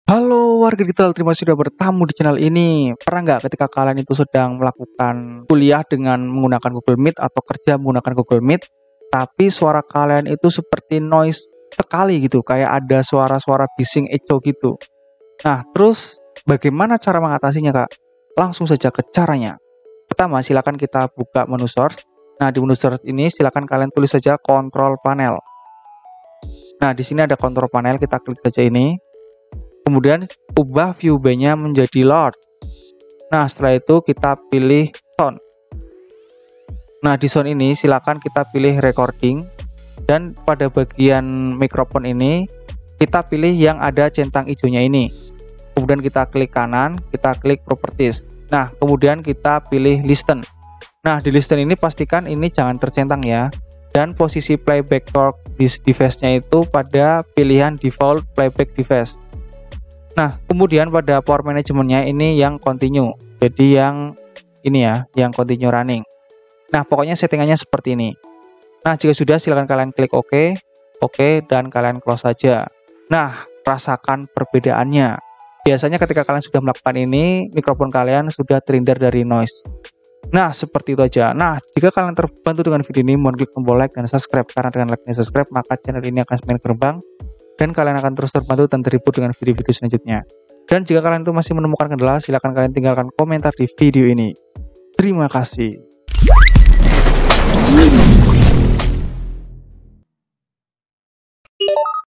Halo warga digital, terima kasih sudah bertamu di channel ini. Pernah nggak ketika kalian itu sedang melakukan kuliah dengan menggunakan Google Meet atau kerja menggunakan Google Meet, tapi suara kalian itu seperti noise sekali gitu, kayak ada suara-suara bising echo gitu. Nah, terus bagaimana cara mengatasinya, Kak? Langsung saja ke caranya. Pertama, silakan kita buka menu source. Nah, di menu source ini silakan kalian tulis saja control panel. Nah, di sini ada control panel, kita klik saja ini. Kemudian ubah view B-nya menjadi loud. Nah, setelah itu kita pilih sound. Nah, di sound ini silakan kita pilih recording, dan pada bagian mikrofon ini kita pilih yang ada centang hijaunya ini. Kemudian kita klik kanan, kita klik properties. Nah, kemudian kita pilih listen. Nah, di listen ini pastikan ini jangan tercentang ya. Dan posisi playback torque di device-nya itu pada pilihan default playback device. Nah, kemudian pada power management-nya ini yang continue. Jadi yang ini ya, yang continue running. Nah, pokoknya settingannya seperti ini. Nah, jika sudah silakan kalian klik OK, dan kalian close saja. Nah, rasakan perbedaannya. Biasanya ketika kalian sudah melakukan ini, mikrofon kalian sudah terhindar dari noise. Nah, seperti itu aja. Nah, jika kalian terbantu dengan video ini, mohon klik tombol like dan subscribe. Karena dengan like dan subscribe, maka channel ini akan semakin berkembang, dan kalian akan terus terbantu dan terhibur dengan video-video selanjutnya. Dan jika kalian itu masih menemukan kendala, silahkan kalian tinggalkan komentar di video ini. Terima kasih.